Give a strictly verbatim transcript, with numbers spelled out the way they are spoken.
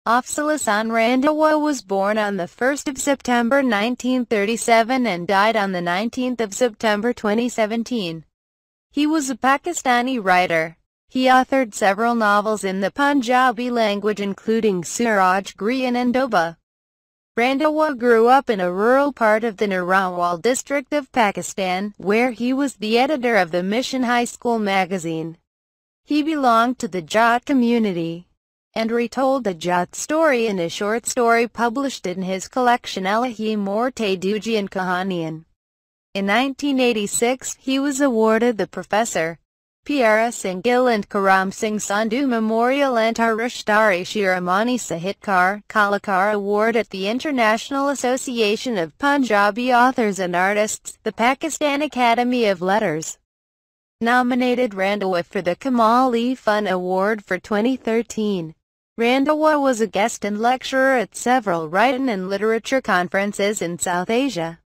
Afzal Ahsan Randhawa was born on the first of September nineteen thirty-seven and died on the nineteenth of September twenty seventeen. He was a Pakistani writer. He authored several novels in the Punjabi language including Suraj Grian and Doba. Randhawa grew up in a rural part of the Narawal district of Pakistan, where he was the editor of the Mission High School magazine. He belonged to the Jat community, and retold the Jat story in a short story published in his collection Elahi Morte Dujian Kahanian. In nineteen eighty-six, he was awarded the Professor Pyara Singh Gill and Karam Singh Sandhu Memorial Antarashtari Shiromani Sahitkar Kalakar Award at the International Association of Punjabi Authors and Artists, the Pakistan Academy of Letters. Nominated Randhawa for the Kamal-e-Fun Award for twenty thirteen. Randhawa was a guest and lecturer at several writing and literature conferences in South Asia.